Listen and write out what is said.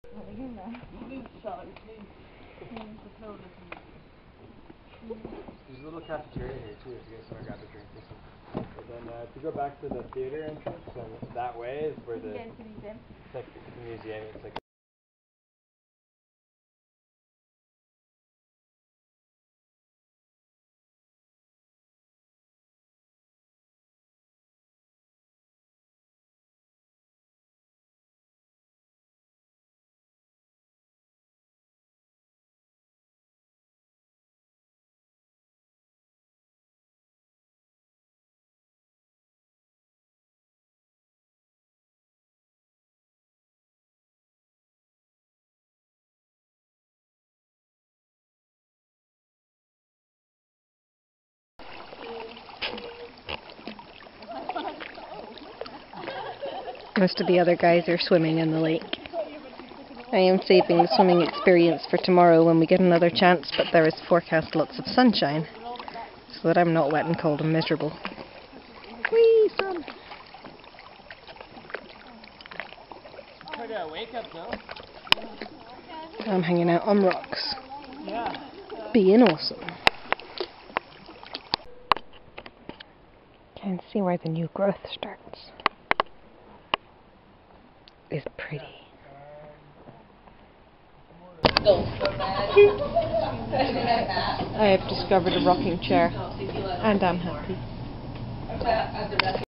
There's a little cafeteria here too if you guys want to grab a drink or something. But then if you go back to the theater entrance, and that way is where the museum. It's like the museum. It's like. Most of the other guys are swimming in the lake. I am saving the swimming experience for tomorrow when we get another chance, but there is forecast lots of sunshine, so that I'm not wet and cold and miserable. Whee, sun! I'm hanging out on rocks. Being awesome. Can't see where the new growth starts. Is pretty. I have discovered a rocking chair and I'm happy.